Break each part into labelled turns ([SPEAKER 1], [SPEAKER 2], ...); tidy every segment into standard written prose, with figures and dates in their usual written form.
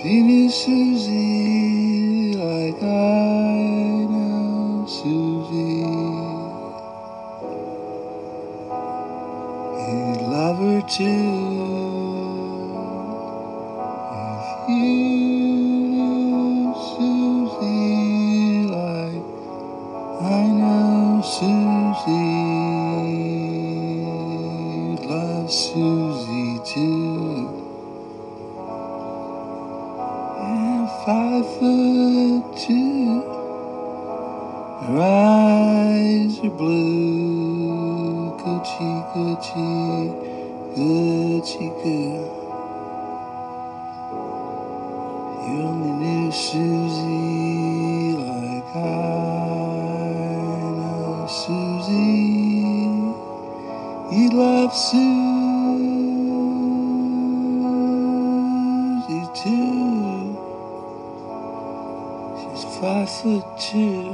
[SPEAKER 1] you knew Susie like I know Susie, you'd love her too. If you knew Susie like I know Susie, you'd love Susie too. And 5'2", her eyes are blue, Gucci, Gucci, Gucci, good. You only knew Susie like I know Susie, you love Susie too. She's 5'2",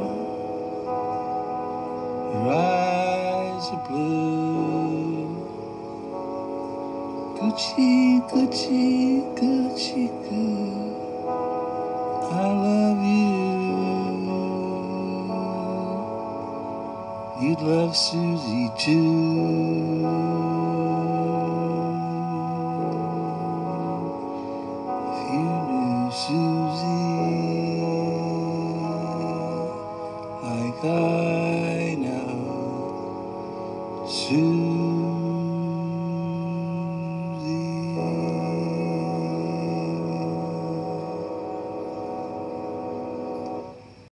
[SPEAKER 1] her eyes are blue, Gucci, Gucci, Gucci, good. I love you. You'd love Susie too. If you knew Susie like I know Susie.